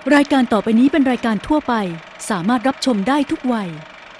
รายการต่อไปนี้เป็นรายการทั่วไปสามารถรับชมได้ทุกวัย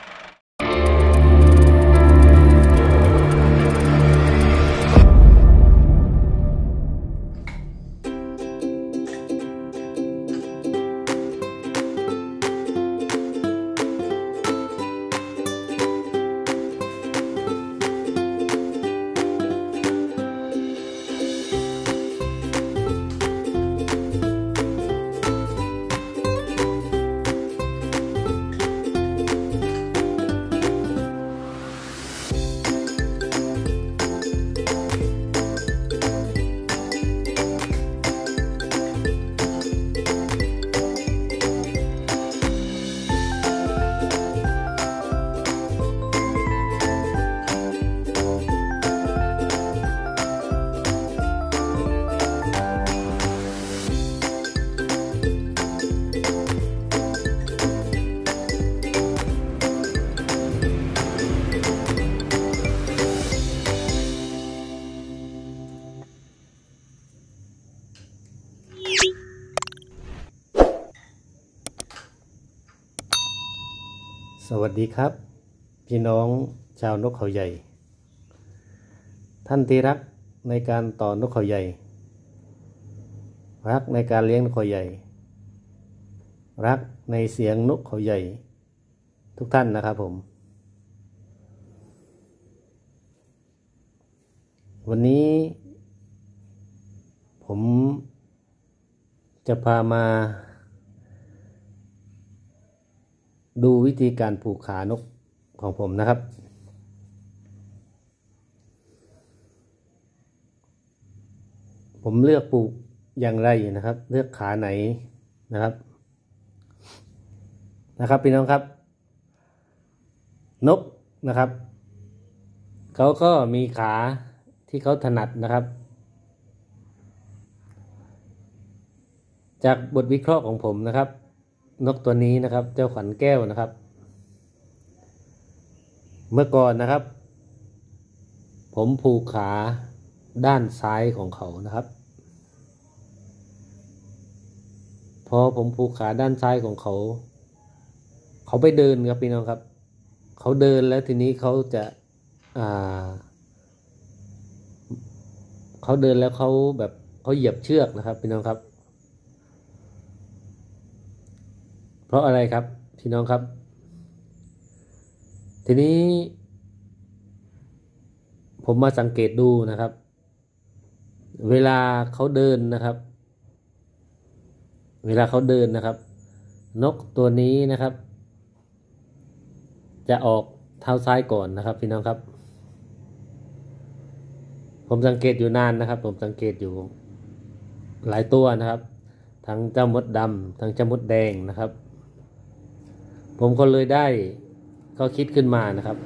สวัสดีครับพี่น้องชาวนกเขาใหญ่ท่านที่รักในการต่อนกเขาใหญ่รักในการเลี้ยงนกเขาใหญ่รักในเสียงนกเขาใหญ่ทุกท่านนะครับผมวันนี้ผมจะพามาดูวิธีการผูกขานกของผมนะครับผมเลือกผูกอย่างไรนะครับเลือกขาไหนนะครับพี่น้องครับนกนะครับเขาก็มีขาที่เขาถนัดนะครับจากบทวิเคราะห์ของผมนะครับนกตัวนี้นะครับเจ้าขวัญแก้วนะครับเมื่อก่อนนะครับผมผูกขาด้านซ้ายของเขานะครับพอผมผูกขาด้านซ้ายของเขาไปเดินครับพี่น้องครับเขาเดินแล้วทีนี้เขาจะเขาเดินแล้วเขาแบบเขาเหยียบเชือกนะครับพี่น้องครับเพราะอะไรครับพี่น้องครับทีนี้ผมมาสังเกตดูนะครับเวลาเขาเดินนะครับนกตัวนี้นะครับจะออกเท้าซ้ายก่อนนะครับพี่น้องครับผมสังเกตอยู่นานนะครับผมสังเกตอยู่หลายตัวนะครับทั้งเจ้ามดดำทั้งเจ้ามดแดงนะครับผมก็เลยได้ก็คิดขึ้นมานะครับ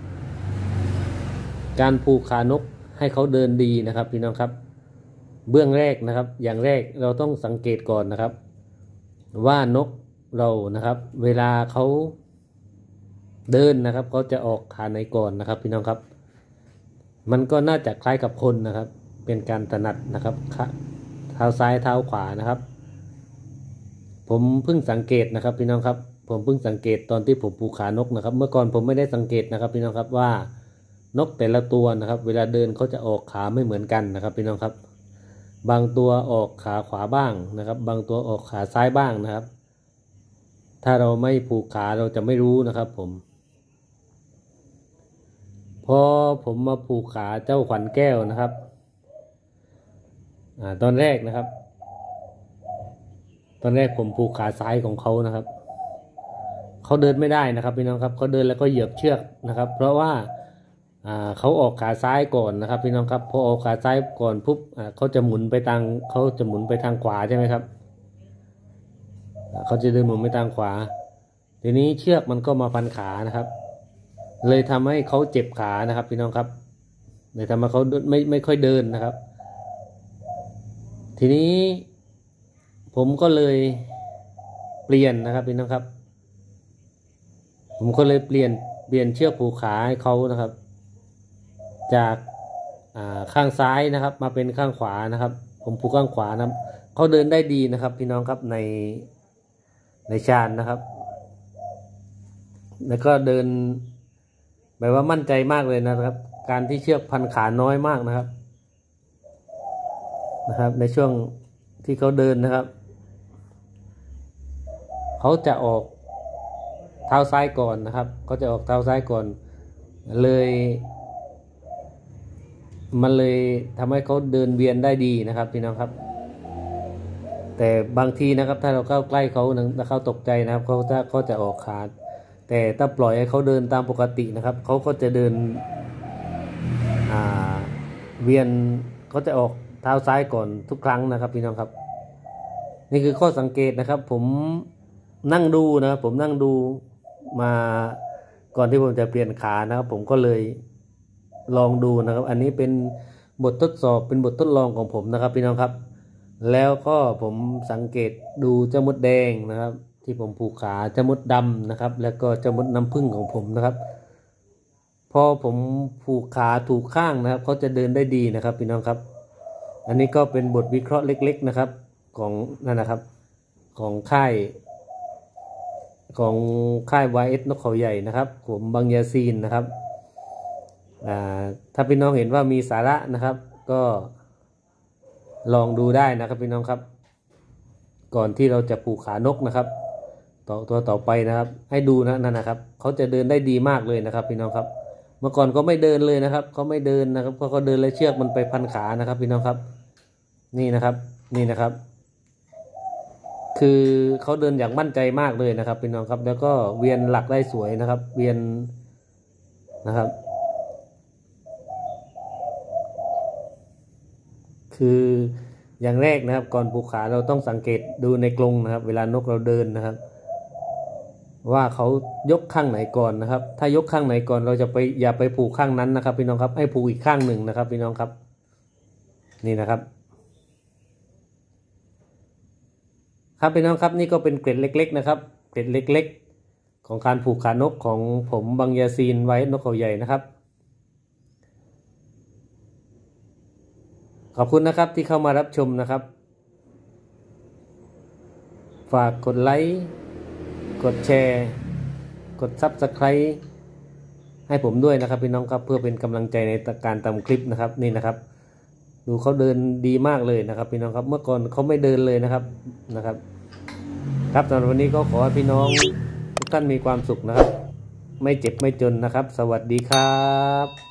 การผูกขานกให้เขาเดินดีนะครับพี่น้องครับเบื้องแรกนะครับอย่างแรกเราต้องสังเกตก่อนนะครับว่านกเรานะครับเวลาเขาเดินนะครับเขาจะออกขาไหนก่อนนะครับพี่น้องครับมันก็น่าจะคล้ายกับคนนะครับเป็นการถนัดนะครับเท้าซ้ายเท้าขวานะครับผมเพิ่งสังเกตนะครับพี่น้องครับผมเพิ่งสังเกตตอนที่ผมผูกขานกนะครับเมื่อก่อนผมไม่ได้สังเกตนะครับพี่น้องครับว่านกแต่ละตัวนะครับเวลาเดินเขาจะออกขาไม่เหมือนกันนะครับพี่น้องครับบางตัวออกขาขวาบ้างนะครับบางตัวออกขาซ้ายบ้างนะครับถ้าเราไม่ผูกขาเราจะไม่รู้นะครับผมพอผมมาผูกขาเจ้าขวัญแก้วนะครับตอนแรกผมผูกขาซ้ายของเขานะครับเขาเดินไม่ได้นะครับพี่น้องครับเขาเดินแล้วก็เหยียบเชือกนะครับเพราะว่าเขาออกขาซ้ายก่อนนะครับพี่น้องครับพอออกขาซ้ายก่อนปุ๊บเขาจะหมุนไปทางขวาใช่ไหมครับเขาจะเดินหมุนไปทางขวาทีนี้เชือกมันก็มาพันขานะครับเลยทำให้เขาเจ็บขานะครับพี่น้องครับเลยทำให้เขาไม่ค่อยเดินนะครับทีนี้ผมก็เลยเปลี่ยนนะครับพี่น้องครับผมก็เลยเปลี่ยนเชือกผูกขาให้เขานะครับจากข้างซ้ายนะครับมาเป็นข้างขวานะครับผมผูกข้างขวานะครับเขาเดินได้ดีนะครับพี่น้องครับในในชานนะครับ แล้วก็เดินแบบว่ามั่นใจมากเลยนะครับ การที่เชือกพันขาน้อยมากนะครับในช่วงที่เขาเดินนะครับเขาจะออกเท้าซ้ายก่อนนะครับเขาจะออกเท้าซ้ายก่อนเลยมันเลยทำให้เขาเดินเวียนได้ดีนะครับพี่น้องครับแต่บางทีนะครับถ้าเราเข้าใกล้เขาถ้าเขาตกใจนะครับเขาจะออกขาดแต่ถ้าปล่อยให้เขาเดินตามปกตินะครับเขาก็จะเดินเวียนเขาจะออกเท้าซ้ายก่อนทุกครั้งนะครับพี่น้องครับนี่คือข้อสังเกตนะครับผมนั่งดูนะครับผมนั่งดูมาก่อนที่ผมจะเปลี่ยนขานะครับผมก็เลยลองดูนะครับอันนี้เป็นบททดสอบเป็นบททดลองของผมนะครับพี่น้องครับแล้วก็ผมสังเกตดูเจ้ามดแดงนะครับที่ผมผูกขาเจ้ามดดำนะครับแล้วก็เจ้ามดน้ำผึ้งของผมนะครับพอผมผูกขาถูกข้างนะครับเขาจะเดินได้ดีนะครับพี่น้องครับอันนี้ก็เป็นบทวิเคราะห์เล็กๆนะครับของนั่นนะครับของค่าย YS นกเขาใหญ่นะครับผมบางยาซีนนะครับถ้าพี่น้องเห็นว่ามีสาระนะครับก็ลองดูได้นะครับพี่น้องครับก่อนที่เราจะผูกขานกนะครับตัวต่อไปนะครับให้ดูนั่นนะครับเขาจะเดินได้ดีมากเลยนะครับพี่น้องครับเมื่อก่อนก็ไม่เดินเลยนะครับเขาไม่เดินนะครับเขาเดินแล้วเชือกมันไปพันขานะครับพี่น้องครับนี่นะครับคือเขาเดินอย่างมั่นใจมากเลยนะครับพี่น้องครับแล้วก็เวียนหลักได้สวยนะครับเวียนนะครับคืออย่างแรกนะครับก่อนผูกขาเราต้องสังเกตดูในกรงนะครับเวลานกเราเดินนะครับว่าเขายกข้างไหนก่อนนะครับถ้ายกข้างไหนก่อนเราจะอย่าไปผูกข้างนั้นนะครับพี่น้องครับให้ผูกอีกข้างหนึ่งนะครับพี่น้องครับนี่นะครับครับพี่น้องครับนี่ก็เป็นเกร็ดเล็กๆนะครับเกร็ดเล็กๆของการผูกขานกของผมบางยาซีนไว้นกเขาใหญ่นะครับขอบคุณนะครับที่เข้ามารับชมนะครับฝากกดไลค์กดแชร์กด Subscribe ให้ผมด้วยนะครับพี่น้องครับเพื่อเป็นกำลังใจในการทำคลิปนะครับนี่นะครับดูเขาเดินดีมากเลยนะครับพี่น้องครับเมื่อก่อนเขาไม่เดินเลยนะครับครับสำหรับวันนี้ก็ขอให้พี่น้องทุกท่านมีความสุขนะครับไม่เจ็บไม่จนนะครับสวัสดีครับ